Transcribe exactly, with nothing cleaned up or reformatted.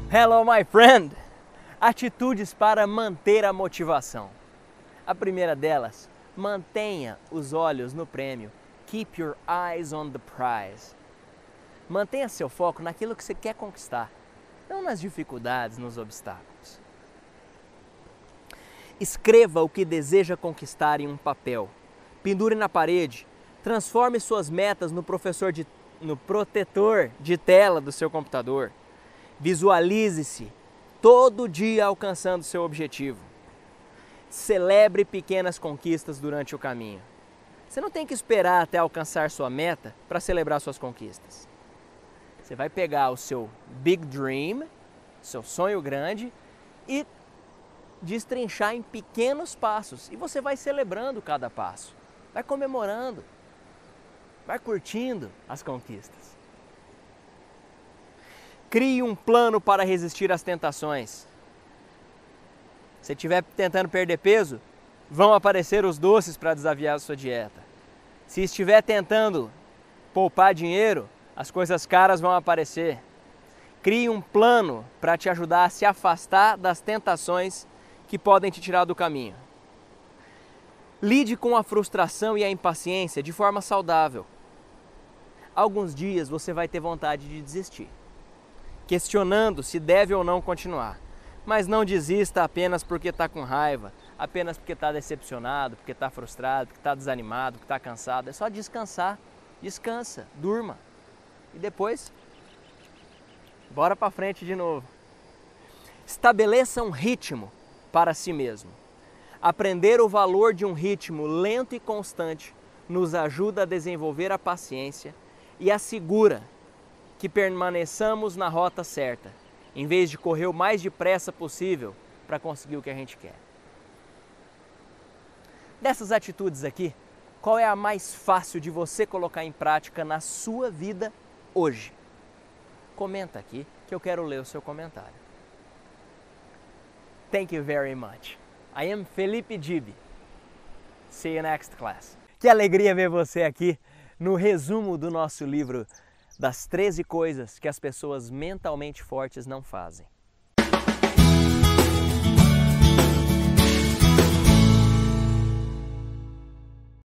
Hello, my friend! Atitudes para manter a motivação. A primeira delas, mantenha os olhos no prêmio. Keep your eyes on the prize. Mantenha seu foco naquilo que você quer conquistar, não nas dificuldades, nos obstáculos. Escreva o que deseja conquistar em um papel. Pendure na parede. Transforme suas metas no, professor de, no protetor de tela do seu computador. Visualize-se todo dia alcançando seu objetivo. Celebre pequenas conquistas durante o caminho. Você não tem que esperar até alcançar sua meta para celebrar suas conquistas. Você vai pegar o seu big dream, seu sonho grande, e destrinchar em pequenos passos. E você vai celebrando cada passo, vai comemorando, vai curtindo as conquistas. Crie um plano para resistir às tentações. Se estiver tentando perder peso, vão aparecer os doces para desafiar a sua dieta. Se estiver tentando poupar dinheiro, as coisas caras vão aparecer. Crie um plano para te ajudar a se afastar das tentações que podem te tirar do caminho. Lide com a frustração e a impaciência de forma saudável. Alguns dias você vai ter vontade de desistir, questionando se deve ou não continuar. Mas não desista apenas porque está com raiva, apenas porque está decepcionado, porque está frustrado, porque está desanimado, porque está cansado. É só descansar. Descansa, durma. E depois, bora para frente de novo. Estabeleça um ritmo para si mesmo. Aprender o valor de um ritmo lento e constante nos ajuda a desenvolver a paciência e assegura que permaneçamos na rota certa, em vez de correr o mais depressa possível para conseguir o que a gente quer. Dessas atitudes aqui, qual é a mais fácil de você colocar em prática na sua vida hoje? Comenta aqui que eu quero ler o seu comentário. Thank you very much. I am Felipe Gibi. See you next class. Que alegria ver você aqui no resumo do nosso livro das treze coisas que as pessoas mentalmente fortes não fazem.